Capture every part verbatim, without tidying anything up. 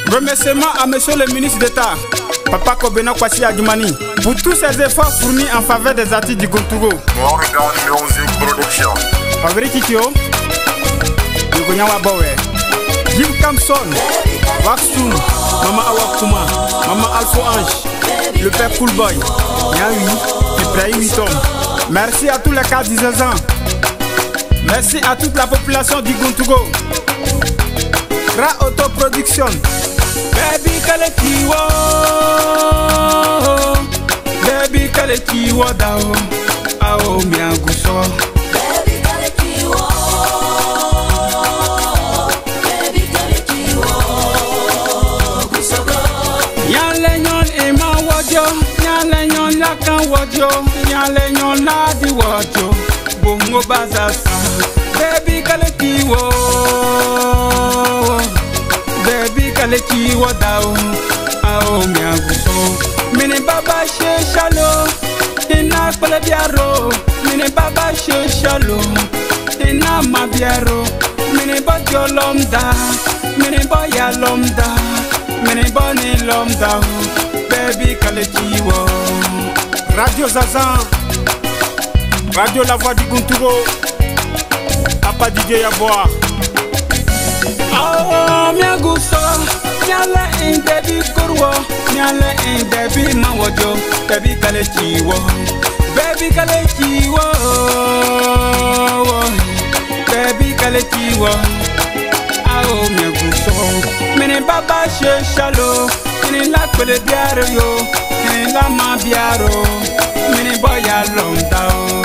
Remerciements à monsieur le ministre d'État, Papa Kobena Kwasi Agimani, pour tous ses efforts fournis en faveur des artistes du Gontogo. Favori Kikyo, Yugonyawa Bowe, Jim Kamson, Waxum, Maman Awakuma, Maman Alpha Ange, le père Cool Boy, Yaoui, Ibrahim Witom. Merci à tous les cas dix-seize ans. Merci à toute la population du Gontogo. Ra Autoproduction. Baby Kalekiwo, Baby Kalekiwo dao, ao mianguso. Baby Kalekiwo, Baby Kalekiwo, gusogo. Nyale nyon ema wojo, nyale nyon lakan wojo, nyale nyon ladi wojo, bongo bazasa. Baby Kalekiwo, Baby Kalekiwo dao, ao mianguso. Mini baba she shalo, ina kwele biaro. Mini baba she shalo, ina ma biaro. Mini bojo lomda, mini boya lomda, mini boni lomda. Baby Kalekiwo. Radio Zazan, Radio La Voix du Gontogo, Papa D J Yaboa. Oh, miaguso, nyale in baby kurwo, nyale in baby mawojo, baby Kalekiwo, baby Kalekiwo, baby Kalekiwo. Oh, miaguso, mene baba she shalo, mene la kwele biaro yo, mene la ma biaro, mene boya lomda o.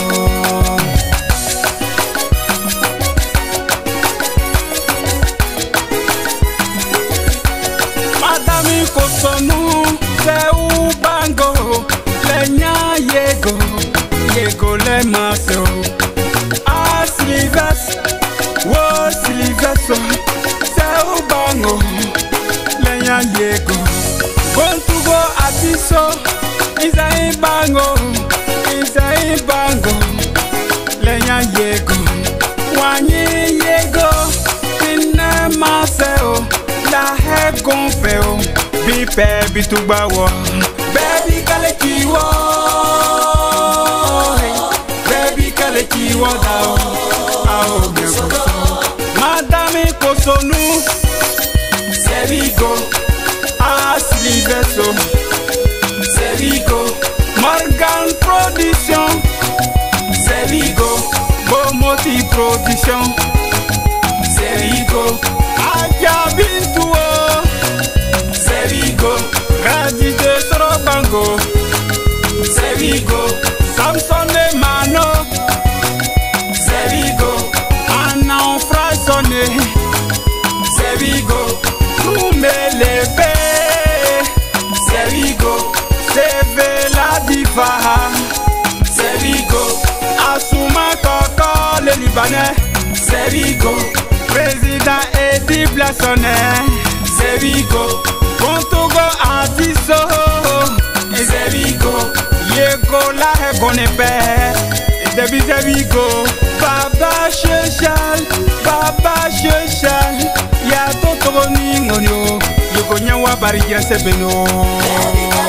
Kosonu se ubango lenya yego yego le maso a silivas wo silivas se ubango lenya yego Gontogo atiso izai bango izai bango lenya yego wanyi yego ina maseo la he gonfeo Bi baby to bawo, Baby Kalekiwo, Baby Kalekiwo dao, ao miaguso. Madame Kosonu, Sevigo, Asliveso, Sevigo, Morgan Production, Sevigo, Bomoti Production, Sevigo, Ajabintuo. Sevigo, Radide Sorobango, Sevigo, Samson de Mano, Sevigo, Anan Frasone, Sevigo, Rumelepe, Sevigo, Seve la Diva, Sevigo, Asuma Koko le Libanais, Sevigo, Président Edi Blasonnet, Sevigo, Gontogo atiso, Sevigo, yego la he gonepe, Debi Sevigo, Baba Sheshal, Baba Sheshal, ya Gontogo ningonyo, yego nyawa bari jase beno.